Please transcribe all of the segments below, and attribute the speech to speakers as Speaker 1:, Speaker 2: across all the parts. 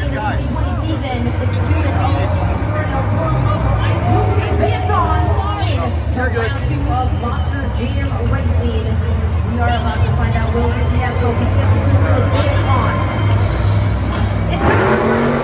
Speaker 1: during the 2020 season. It's to the Florida Del Toro local ice hockey advance on to round 2 of Monster Jam Racing. We are about to find out will Tiesco be able to advance on. It's time.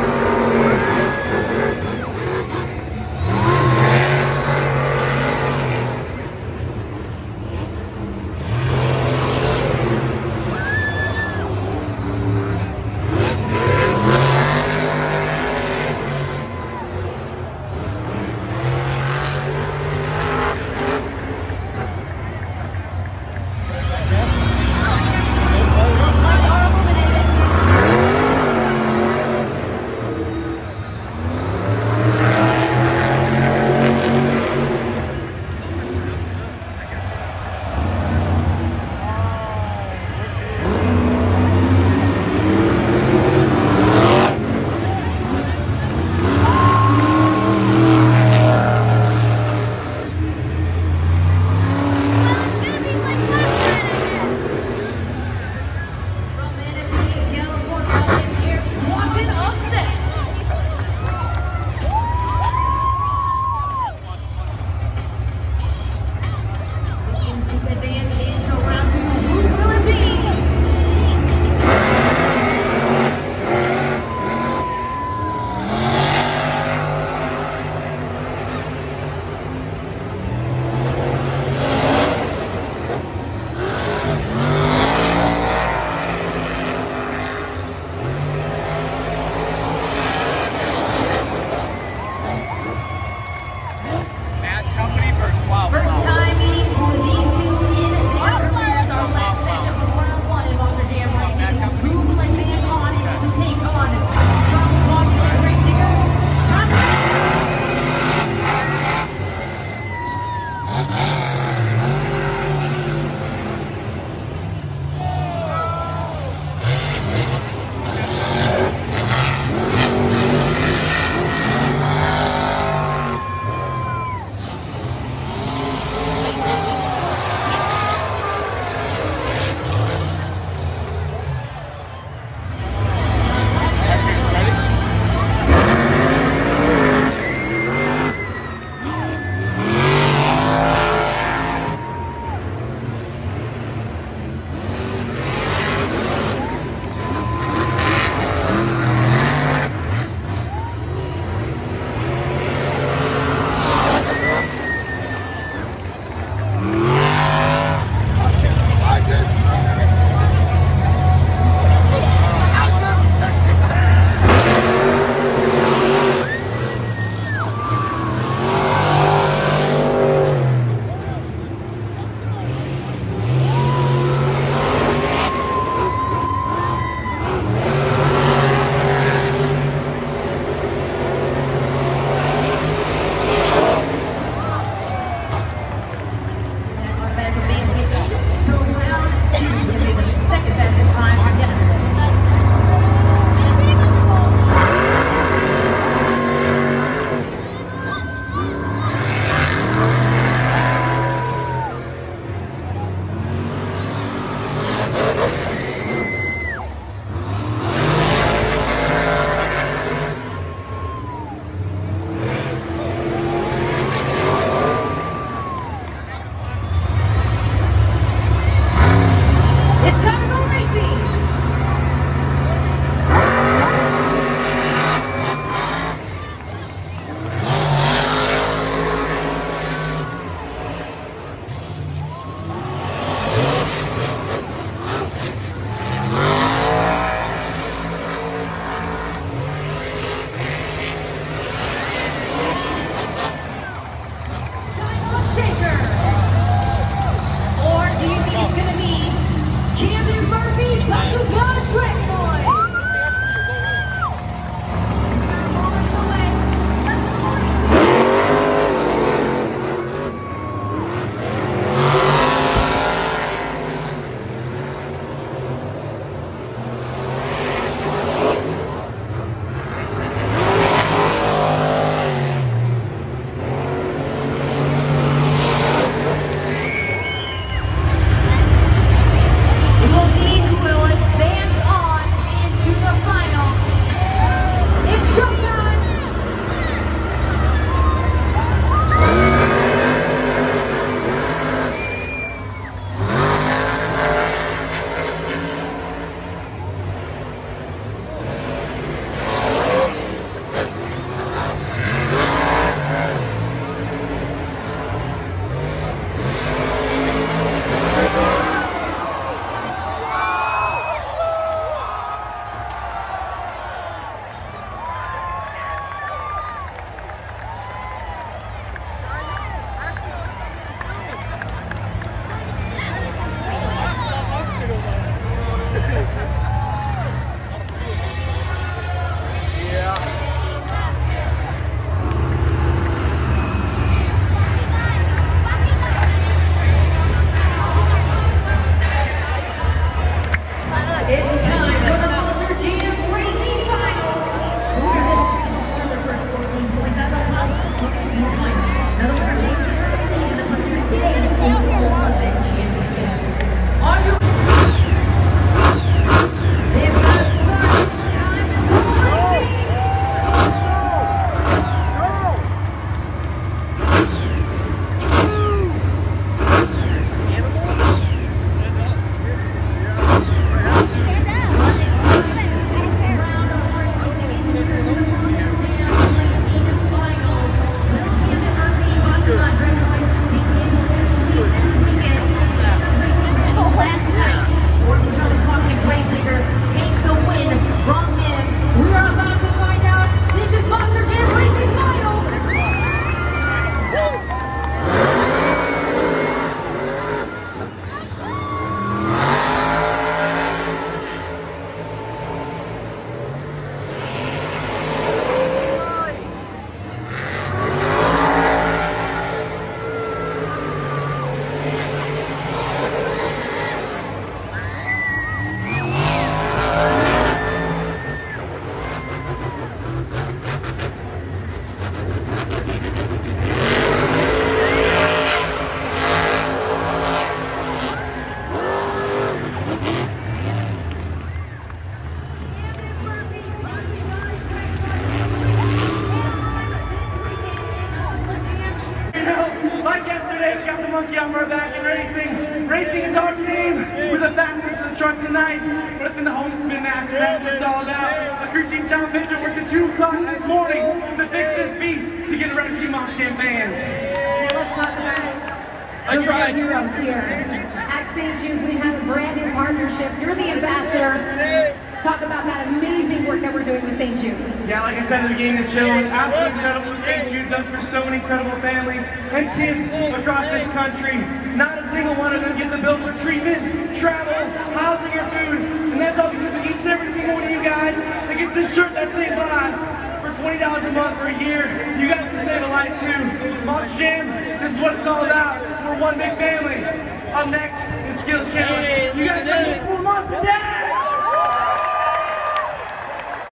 Speaker 2: tonight, but it's in the home spin match, and that's what it's all about. My crew chief John Mitchell worked at 2 o'clock this morning to fix this beast to get it ready for you Moss Jam fans.
Speaker 1: Now let's talk about the real heroes here. At St. Jude, we have a brand new partnership. You're the ambassador. Talk about that amazing work that we're doing with St. Jude.
Speaker 2: Yeah, like I said at the beginning of the show, it's absolutely incredible what St. Jude does for so many incredible families and kids across this country. Not a single one of them gets a bill for treatment, travel, housing, or food. And that's all because of each and every single one of you guys that gets this shirt that saves lives. For $20 a month for a year, you guys can save a life too. Moss Jam, this is what it's all about. We're one big family. Up next is Skills Challenge. You guys